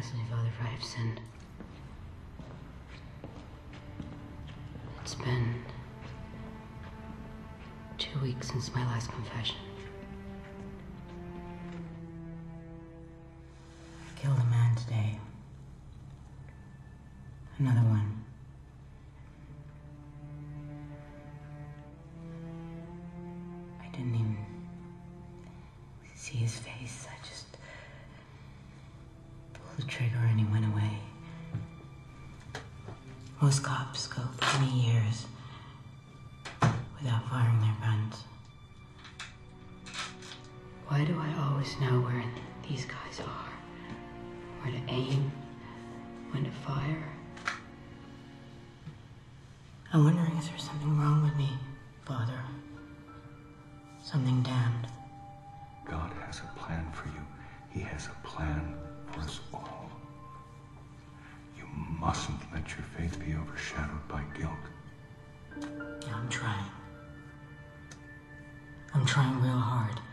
Constantine, Father, if I have sinned. It's been 2 weeks since my last confession. I killed a man today. Another one. I didn't even see his face. I just pulled the trigger and he went away. Most cops go 20 years without firing their guns. Why do I always know where these guys are? Where to aim? When to fire? I'm wondering, is there something wrong with me, Father? Something damned. God has a plan for you. He has a plan for us all. You mustn't let your faith be overshadowed by guilt. Yeah, I'm trying. I'm trying real hard.